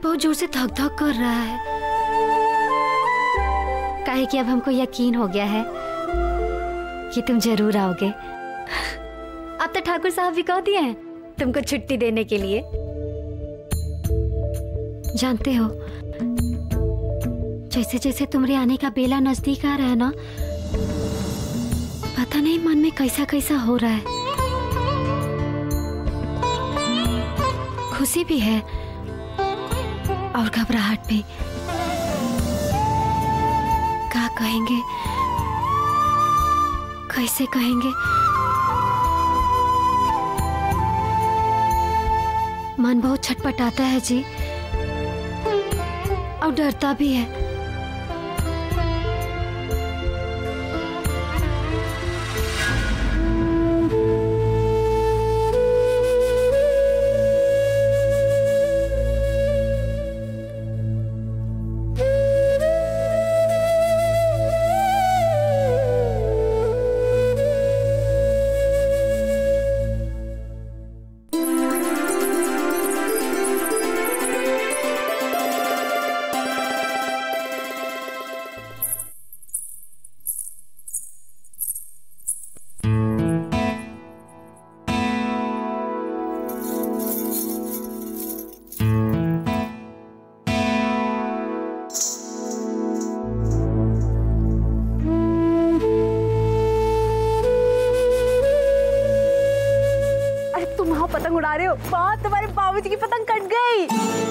बहुत जोर से धक धक कर रहा है। काहे कि अब हमको यकीन हो गया है कि तुम जरूर आओगे। अब तो ठाकुर साहब भी कह दिए हैं तुमको छुट्टी देने के लिए। जानते हो, जैसे जैसे तुम्हारे आने का बेला नजदीक आ रहा है ना, पता नहीं मन में कैसा कैसा हो रहा है। खुशी भी है और घबराहट भी। क्या कहेंगे, कैसे कहेंगे। मन बहुत छटपटाता है जी, और डरता भी है। पतंग उड़ा रहे हो? बात, तुम्हारे बाबूजी की पतंग कट गई।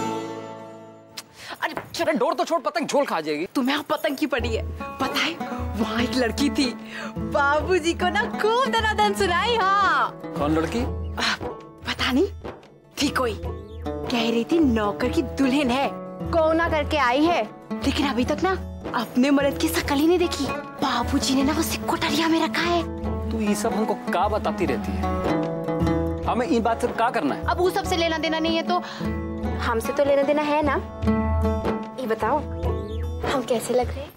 अरे चलो डोर तो छोड़, पतंग झोल खा जाएगी। तुम्हें पतंग की पड़ी है। पता है वहाँ एक लड़की थी, बाबूजी को ना खूब दनादन सुनाई। हाँ। कौन लड़की? पता नहीं, थी कोई। कह रही थी नौकर की दुल्हन है, कौना करके आई है, लेकिन अभी तक ना अपने मर्द की शकल ही नहीं देखी। बाबूजी ने ना उसे कोठरिया में रखा है। तू ये सब हमको क्या बताती रहती है? हमें इन बात से क्या करना है? अब वो सबसे लेना देना नहीं है तो हमसे तो लेना देना है ना। ये बताओ हम कैसे लग रहे हैं?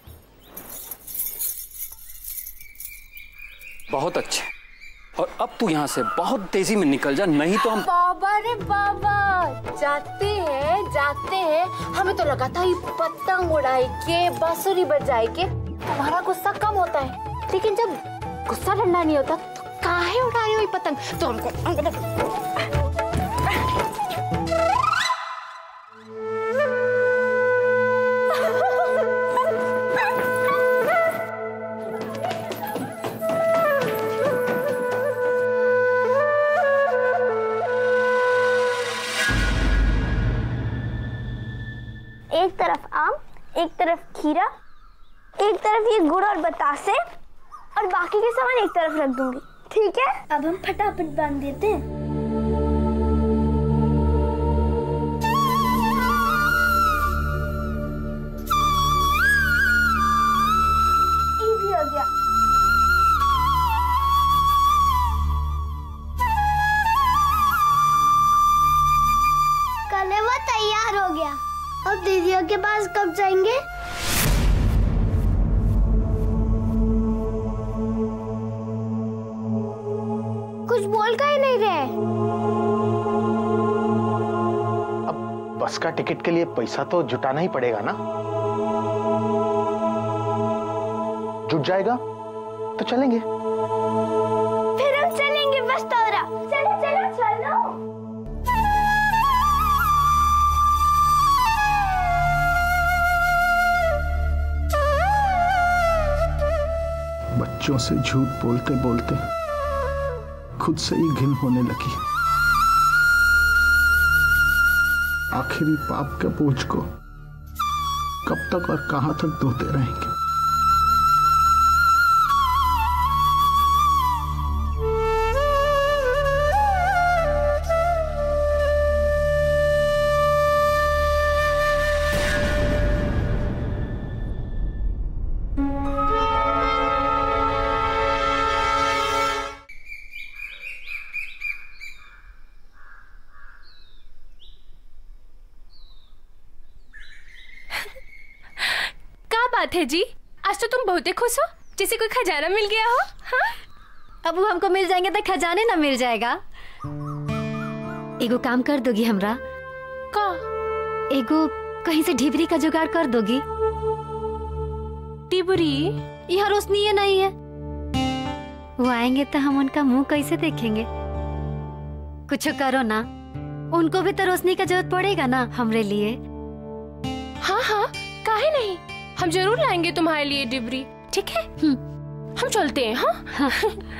बहुत अच्छे। और अब तू यहाँ से बहुत तेजी में निकल जा, नहीं तो हम। बाबा रे बाबा, जाते हैं। हमें तो लगा था ये पतंग उड़ाई के, बांसुरी बजाई के तुम्हारा गुस्सा कम होता है, लेकिन जब गुस्सा ठंडा नहीं होता तो काहे उड़ा रही हो ये पतंग? तो हमको एक तरफ आम, एक तरफ खीरा, एक तरफ ये गुड़ और बतासे, और बाकी के सामान एक तरफ रख दूंगी। ठीक है? अब हम फटाफट बांध देते हैं। ये भी हो गया। कलेवा तैयार हो गया। अब दीदियों के पास कब जाएंगे? कुछ बोल का ही नहीं रहे। अब बस का टिकट के लिए पैसा तो जुटाना ही पड़ेगा ना। जुट जाएगा तो चलेंगे। फिर हम चलेंगे बस तोरा। चलो चलो चलो। बच्चों से झूठ बोलते बोलते खुद से ही घिन होने लगी। आखिरी पाप के बोझ को कब तक और कहां तक ढोते रहेंगे? बात है जी, आज तो तुम बहुत खुश हो, जैसे कोई खजाना मिल गया हो। हाँ? अब वो हमको मिल जाएंगे तो खजाने ना मिल जाएगा। एगो काम कर दोगी हमरा? का? एगो कहीं से ढिबरी का जुगाड़ कर दोगी? टिबरी? यहाँ रोशनी है नहीं है। वो आएंगे तो हम उनका मुंह कैसे देखेंगे? कुछ करो ना, उनको भी तो रोशनी का जरूरत पड़ेगा ना हमरे लिए। हाँ हाँ, काहे नहीं, हम जरूर लाएंगे तुम्हारे लिए डिबरी, ठीक है? हम चलते हैं। हाँ,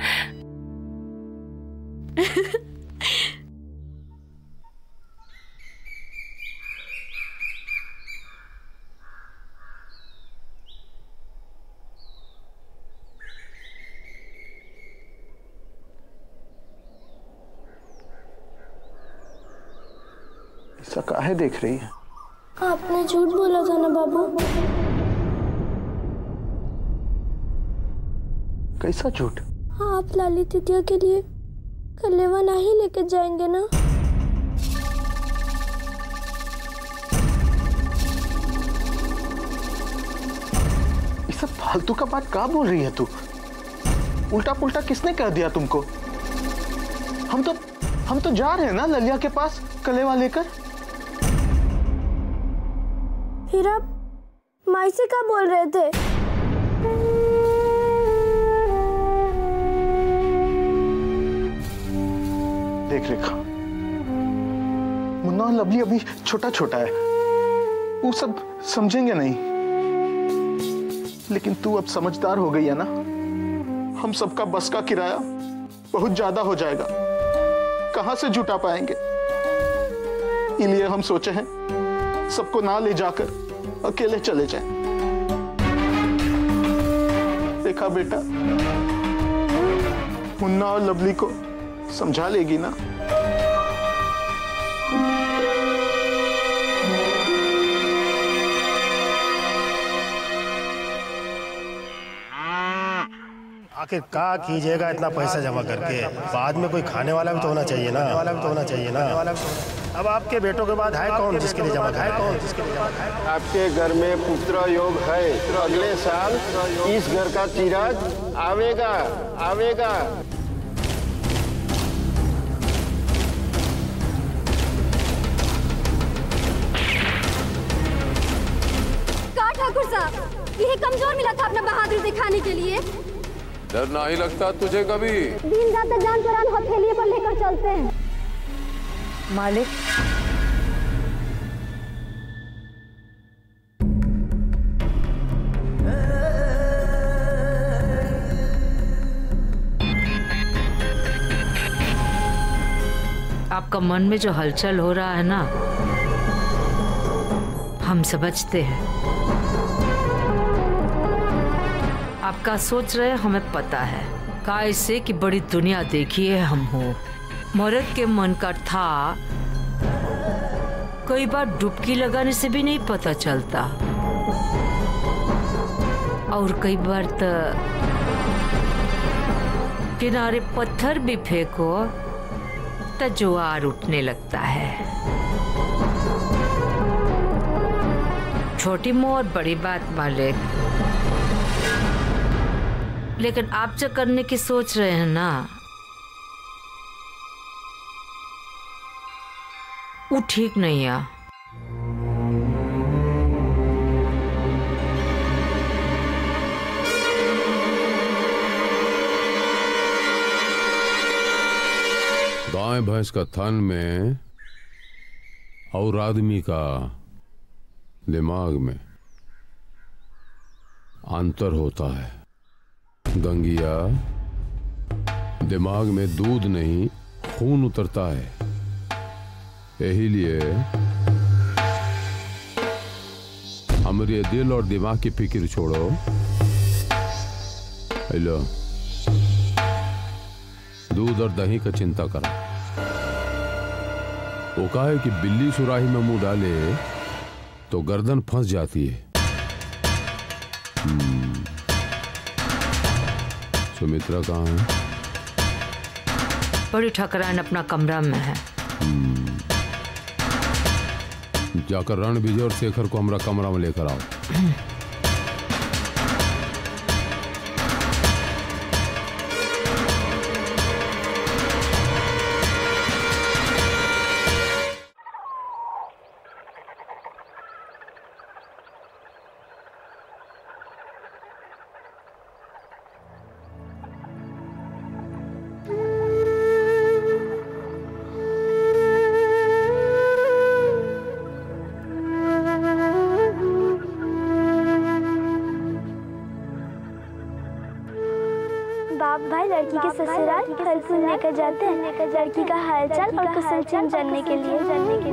ऐसा काहे देख रही है? आपने झूठ बोला था ना बाबू। कैसा झूठ? हाँ, आप लाली तितिया के लिए कलेवा नहीं लेके जाएंगे ना? ये सब फालतू का बात क्या बोल रही है तू? उल्टा पुल्टा किसने कह दिया तुमको? हम तो जा रहे हैं ना ललिया के पास कलेवा लेकर। फिर आप माई से क्या बोल रहे थे? देख रेखा, मुन्ना और लवली अभी छोटा छोटा है, वो सब समझेंगे नहीं। लेकिन तू अब समझदार हो गई है ना, हम सबका बस का किराया बहुत ज्यादा हो जाएगा, कहां से जुटा पाएंगे? इसलिए हम सोचे हैं सबको ना ले जाकर अकेले चले जाएं। देखा बेटा, मुन्ना और लवली को समझा लेगी ना? आखिर क्या कीजिएगा इतना पैसा जमा करके? बाद में कोई खाने वाला भी तो होना चाहिए ना। अब आपके बेटों के बाद है कौन जिसके लिए जमा है? आपके घर में पुत्र योग है, तो अगले साल इस घर का चिराग आवेगा। का ठाकुर साहब, यही कमजोर मिला था अपना बहादुरी दिखाने के लिए। डर नहीं लगता तुझे कभी? दिन रात जान परान हथेलिए पर लेकर चलते हैं। मालिक, आपका मन में जो हलचल हो रहा है ना, हम समझते हैं। आपका सोच रहे हमें पता है, कैसे कि बड़ी दुनिया देखी है हम हो। मर्द के मन का था कई बार डुबकी लगाने से भी नहीं पता चलता, और कई बार तो किनारे पत्थर भी फेंको तो ज्वार उठने लगता है। छोटी मुंह और बड़ी बात मालिक, लेकिन आप जो करने की सोच रहे हैं ना, वो ठीक नहीं है। गाय भैंस का थन में और आदमी का दिमाग में अंतर होता है। गंगिया, दिमाग में दूध नहीं खून उतरता है। यही लिए हमारे दिल और दिमाग की फिक्र छोड़ो। हेलो, दूध और दही का चिंता करो। वो कहा है कि बिल्ली सुराही में मुंह डाले तो गर्दन फंस जाती है। सुमित्रा कहाँ है? बड़ी ठकरान अपना कमरा में है। जाकर रण विजय और शेखर को हमारा कमरा में लेकर आओ। लड़की के ससुराल फल फूल लेकर जाते हैं लड़की का हालचाल और कुशलक्षेम जानने के लिए।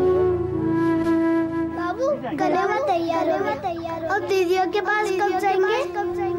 बाबू कलेवा तैयार हो, अब दीदियों के पास कब जाएंगे?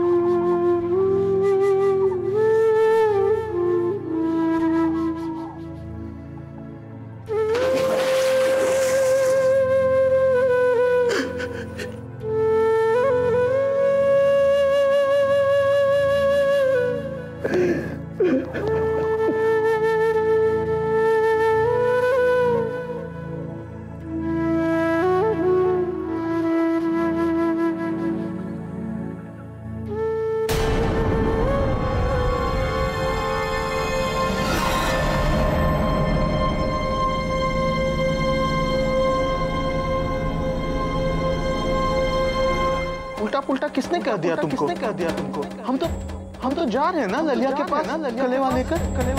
उल्टा किसने कह दिया तुमको? हम तो जा रहे हैं ना ललिया के पास, कलेवा लेकर।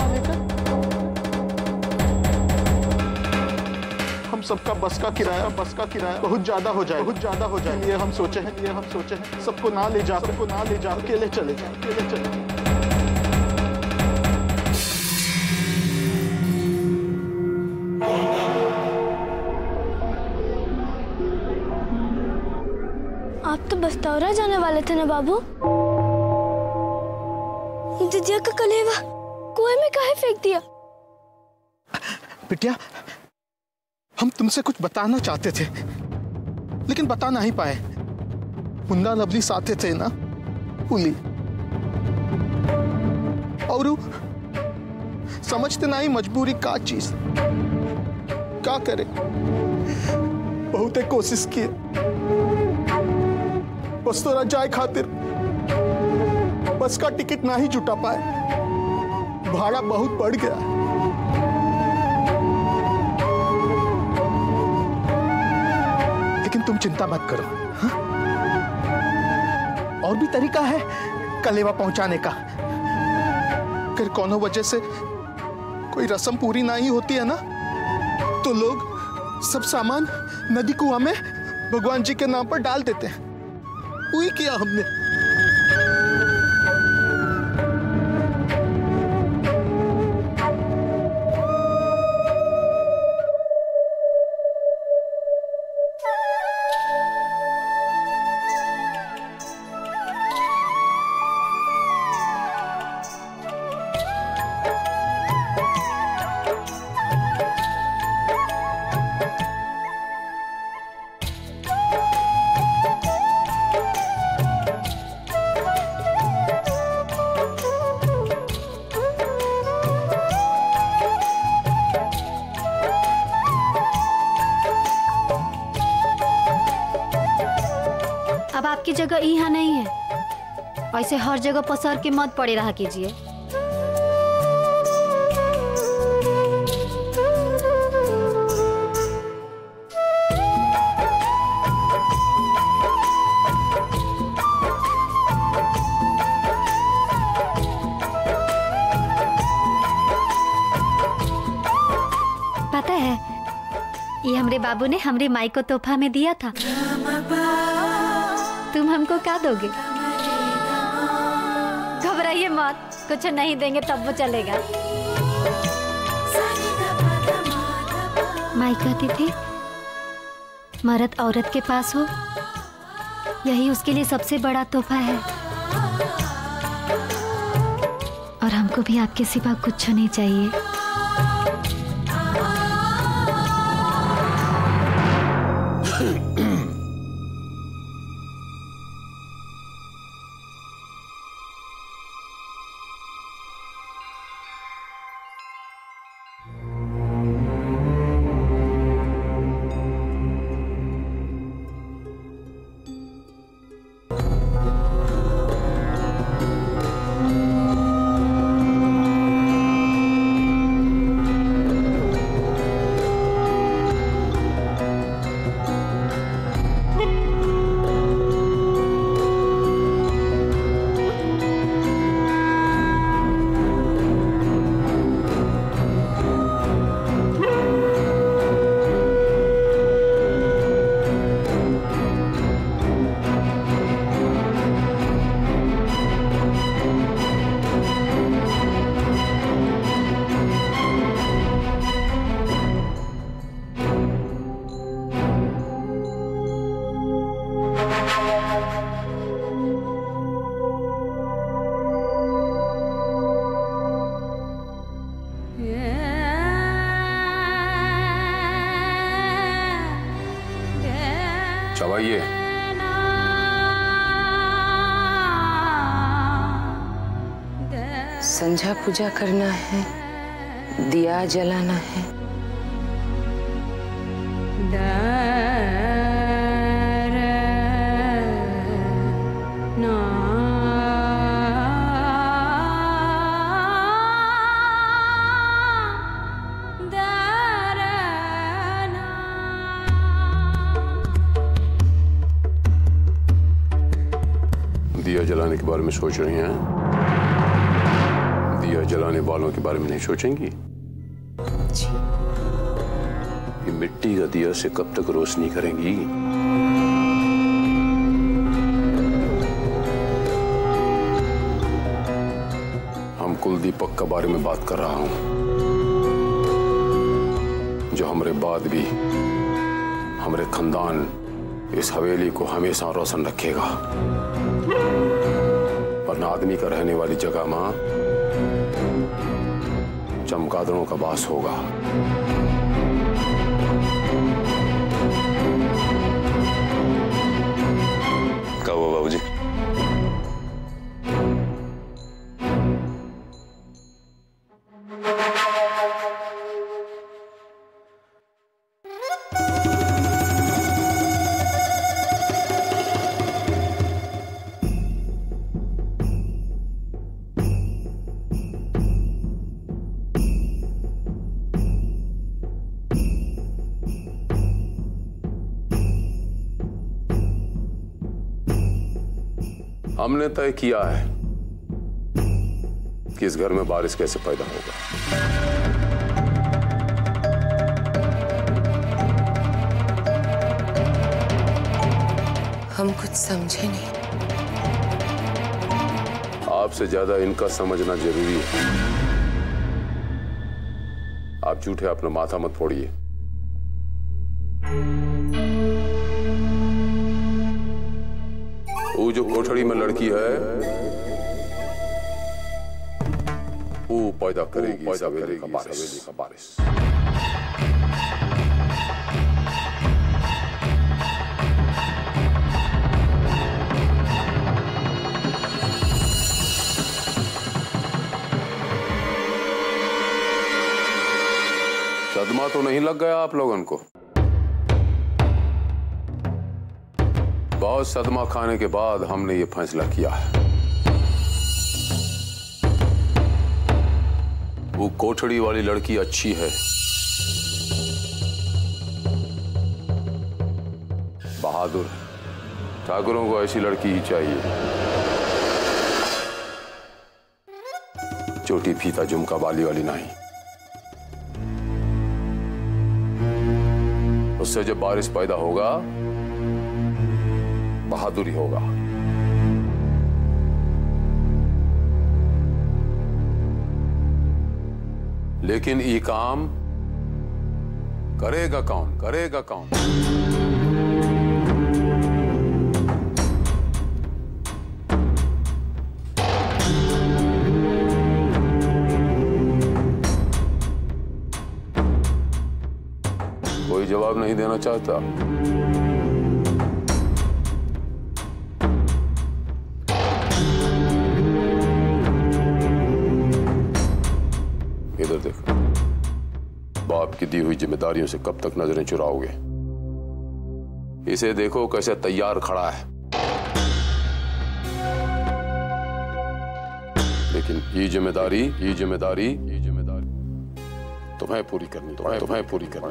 हम सबका बस का किराया बहुत ज्यादा हो जाए। ये हम सोचे हैं सबको ना ले जा, अकेले चले जाए। आप तो बस्तौरा जाने वाले थे ना बाबू? दीदिया का कलेवा कुएं में काहे फेंक दिया? बिटिया, हम तुमसे कुछ बताना चाहते थे लेकिन बता नहीं पाए। मुन्ना लवली साथे थे ना, पुली और समझते नहीं मजबूरी का चीज। क्या करे, बहुत कोशिश की, बस तो जाए खातिर बस का टिकट ना ही जुटा पाए, भाड़ा बहुत बढ़ गया। लेकिन तुम चिंता मत करो, हा? और भी तरीका है कलेवा पहुंचाने का। अगर कोनो वजह से कोई रस्म पूरी नहीं होती है ना, तो लोग सब सामान नदी कुआं में भगवान जी के नाम पर डाल देते हैं। वही किया हमने। अब आपकी जगह यहाँ नहीं है, ऐसे हर जगह पसर के मत पड़े रहा कीजिए। पता है, ये हमरे बाबू ने हमरे माई को तोहफा में दिया था। तुम हमको क्या दोगे? घबराइए मत, कुछ नहीं देंगे तब वो चलेगा। माई कहती थी मर्द औरत के पास हो, यही उसके लिए सबसे बड़ा तोहफा है। और हमको भी आपके सिवा कुछ नहीं चाहिए। चबाइए। संध्या पूजा करना है, दिया जलाना है। दिया जलाने के बारे में सोच रही हैं? दिया जलाने वालों के बारे में नहीं सोचेंगी? ये मिट्टी का दिया से कब तक रोशनी करेंगी? हम कुल दीपक के बारे में बात कर रहा हूं, जो हमारे बाद भी हमारे खानदान इस हवेली को हमेशा रोशन रखेगा। वरना आदमी का रहने वाली जगह में चमगादड़ों का वास होगा। क्या हुआ बाबूजी? हमने तय किया है कि इस घर में बारिश कैसे पैदा होगा। हम कुछ समझे नहीं। आपसे ज्यादा इनका समझना जरूरी है। आप झूठे अपना माथा मत फोड़िए। वो जो कोठड़ी में लड़की है वो पैदा करेगी सवेरे का बारिश। सदमा तो नहीं लग गया आप लोगों को? बहुत सदमा खाने के बाद हमने ये फैसला किया है। वो कोठड़ी वाली लड़की अच्छी है, बहादुर। ठाकुरों को ऐसी लड़की ही चाहिए। चोटी फीता झुमका बाली वाली नहीं। उससे जब बारिश पैदा होगा बहादुरी होगा। लेकिन ये काम करेगा कौन? करेगा कौन? कोई जवाब नहीं देना चाहता? इधर देखो, बाप की दी हुई जिम्मेदारियों से कब तक नजरें चुराओगे? इसे देखो कैसे तैयार खड़ा है। लेकिन ये जिम्मेदारी तुम्हें पूरी करनी, तुम्हें पूरी करनी।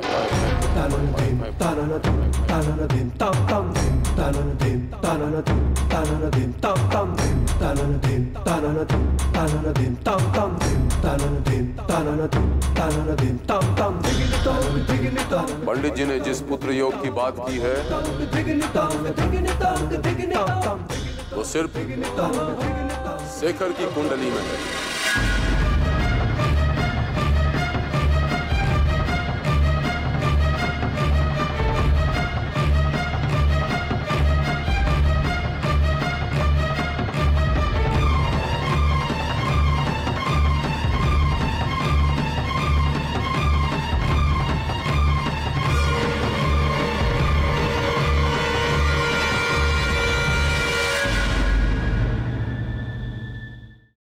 पंडित जी ने जिस पुत्र योग की बात की है वो सिर्फ शेखर की कुंडली में है।